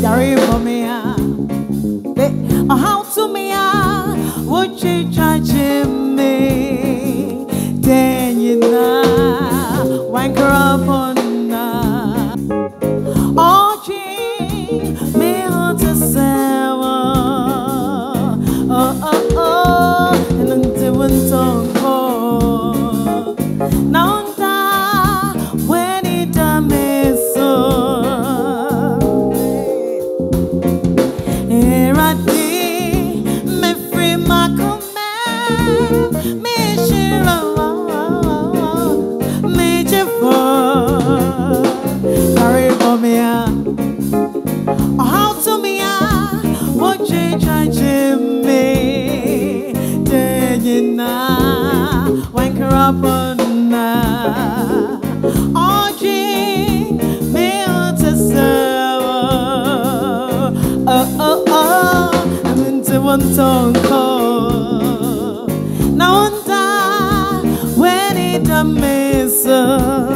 Carry for me, how to me, what you charging me? Then you know, wank up on oh, gee, me on to sell. Oh, and until one tongue call. Now, when it done me so. Here I did, me free my command, me share, me jeffo, carry for me, how to me, what you charging me, then you know, wank her up on oh, gee, me on to serve, I'm into one tongue call. Now and then, when it done me so.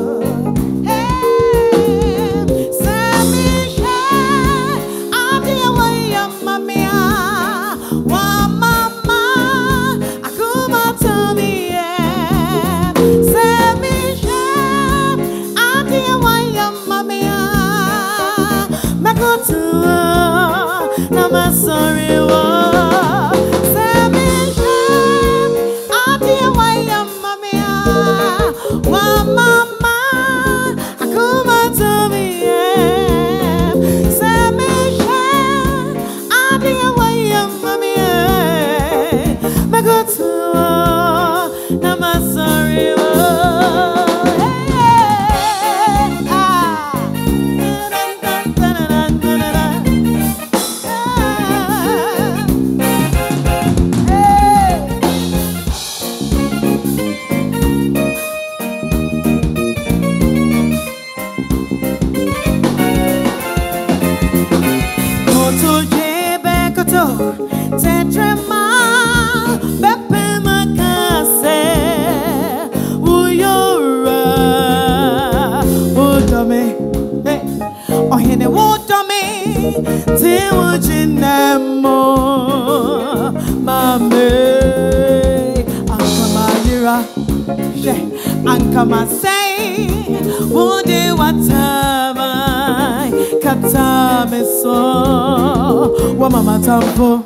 Come say, would you what time I cut time so? What mama tampo?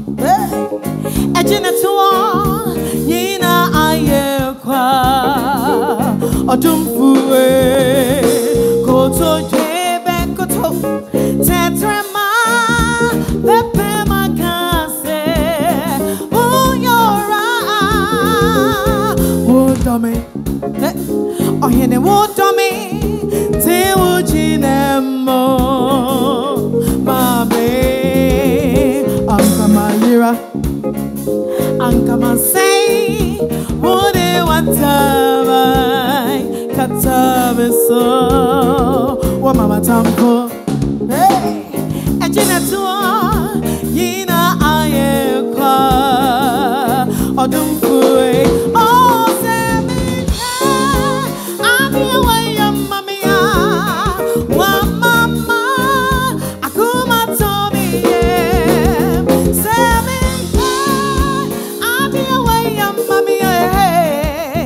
A genetua, Yina aye qua, or dumfue, go to Jebe, go to Tetrama, Pepe Macase, oh, you're right, oh, dummy. Oh, here they won't me. Te ujinemo, mame. Ankamalira, ankamasei. Wode watamai, katabeso. Wa mama tamko. Hey, ejina tuwa, yina ayekwa. Odumfue, oh.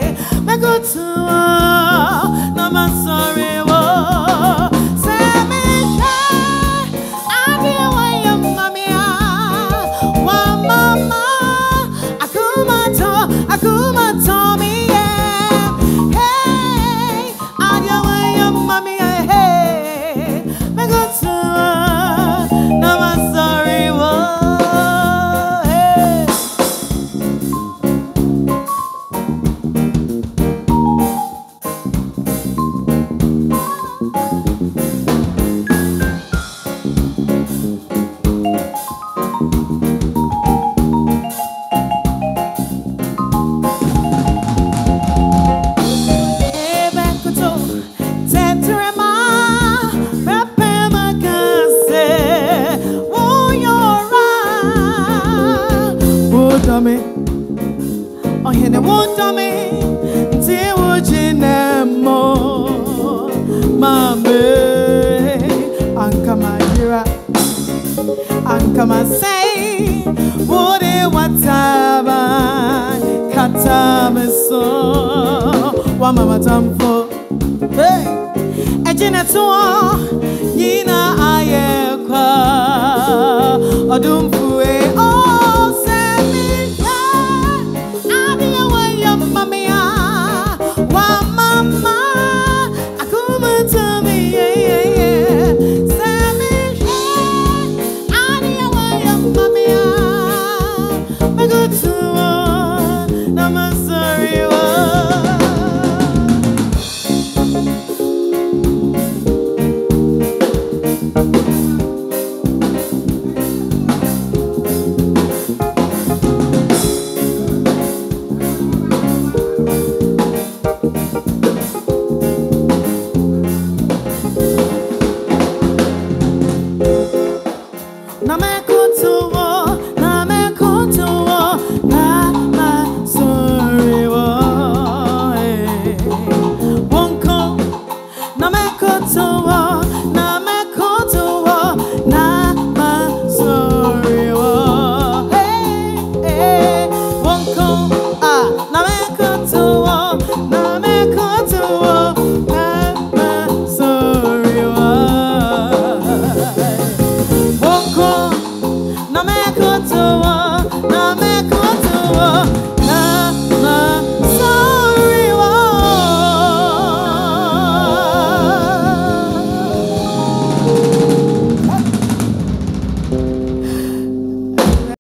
Say me wa mama tamfo. Hey, ejina tuwa, yina ayekwa, odum.